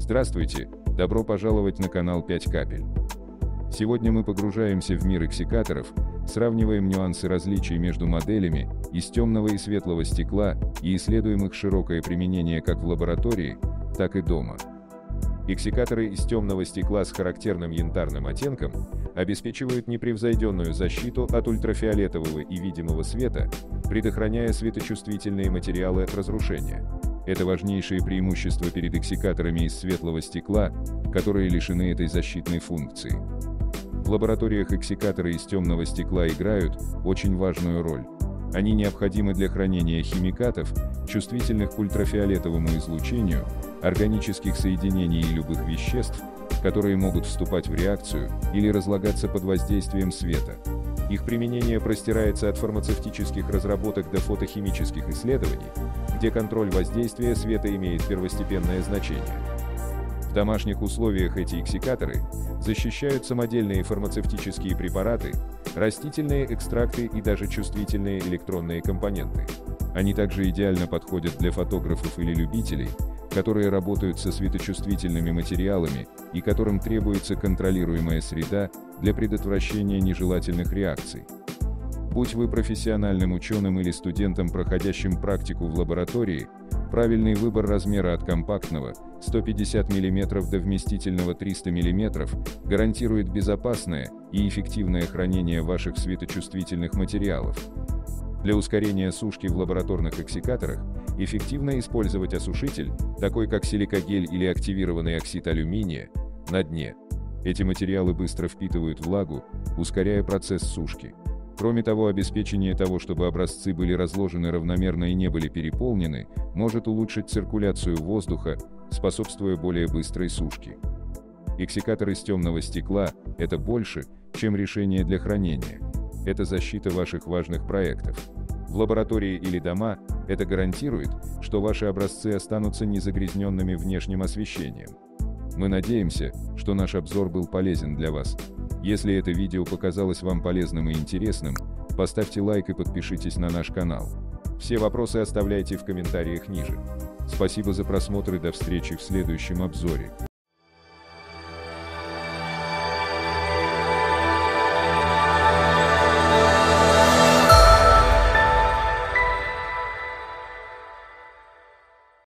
Здравствуйте, добро пожаловать на канал 5 капель. Сегодня мы погружаемся в мир эксикаторов, сравниваем нюансы различий между моделями из темного и светлого стекла и исследуем их широкое применение как в лаборатории, так и дома. Эксикаторы из темного стекла с характерным янтарным оттенком обеспечивают непревзойденную защиту от ультрафиолетового и видимого света, предохраняя светочувствительные материалы от разрушения. Это важнейшее преимущество перед эксикаторами из светлого стекла, которые лишены этой защитной функции. В лабораториях эксикаторы из темного стекла играют очень важную роль. Они необходимы для хранения химикатов, чувствительных к ультрафиолетовому излучению, органических соединений и любых веществ, которые могут вступать в реакцию или разлагаться под воздействием света. Их применение простирается от фармацевтических разработок до фотохимических исследований, где контроль воздействия света имеет первостепенное значение. В домашних условиях эти эксикаторы защищают самодельные фармацевтические препараты, растительные экстракты и даже чувствительные электронные компоненты. Они также идеально подходят для фотографов или любителей, которые работают со светочувствительными материалами и которым требуется контролируемая среда для предотвращения нежелательных реакций. Будь вы профессиональным ученым или студентом, проходящим практику в лаборатории, правильный выбор размера от компактного 150 мм до вместительного 300 мм гарантирует безопасное и эффективное хранение ваших светочувствительных материалов. Для ускорения сушки в лабораторных эксикаторах эффективно использовать осушитель, такой как силикагель или активированный оксид алюминия, на дне. Эти материалы быстро впитывают влагу, ускоряя процесс сушки. Кроме того, обеспечение того, чтобы образцы были разложены равномерно и не были переполнены, может улучшить циркуляцию воздуха, способствуя более быстрой сушке. Эксикатор из темного стекла – это больше, чем решение для хранения. Это защита ваших важных проектов. В лаборатории или дома это гарантирует, что ваши образцы останутся незагрязненными внешним освещением. Мы надеемся, что наш обзор был полезен для вас. Если это видео показалось вам полезным и интересным, поставьте лайк и подпишитесь на наш канал. Все вопросы оставляйте в комментариях ниже. Спасибо за просмотр и до встречи в следующем обзоре.